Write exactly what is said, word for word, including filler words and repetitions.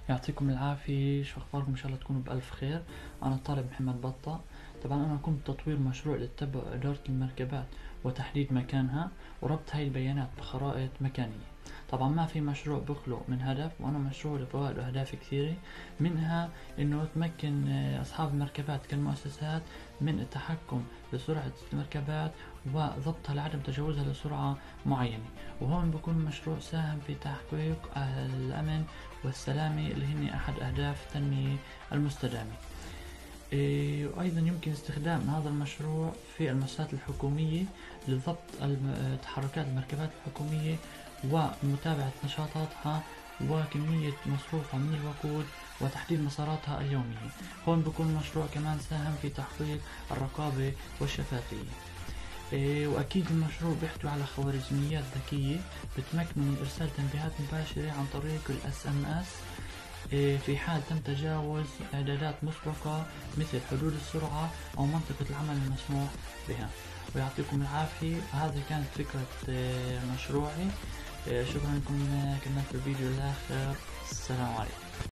يعطيكم العافية، شو أخباركم؟ إن شاء الله تكونوا بألف خير. أنا الطالب محمد بطة. طبعا أنا قمت بتطوير مشروع للتبع إدارة المركبات وتحديد مكانها وربط هاي البيانات بخرائط مكانية. طبعا ما في مشروع بخلق من هدف، وأنا مشروع له فوائد وأهداف كثيرة، منها إنه تمكن أصحاب المركبات كالمؤسسات من التحكم بسرعة المركبات وضبطها لعدم تجاوزها لسرعة معينة. وهون بكون مشروع ساهم في تحقيق الأمن والسلامة اللي هن أحد أهداف التنمية المستدامة. إيه وأيضا يمكن استخدام هذا المشروع في المؤسسات الحكومية لضبط تحركات المركبات الحكومية ومتابعة نشاطاتها وكمية مصروفها من الوقود وتحديد مساراتها اليومية. هون بكون المشروع كمان ساهم في تحقيق الرقابة والشفافية. إيه وأكيد المشروع بيحتوي على خوارزميات ذكية بتمكن من إرسال تنبيهات مباشرة عن طريق ال إس إم إس إيه في حال تم تجاوز إعدادات مسبقة مثل حدود السرعة أو منطقة العمل المسموح بها. ويعطيكم العافية، هذه كانت فكرة إيه مشروعي. إيه شكرا لكم، كملت الفيديو للآخر. السلام عليكم.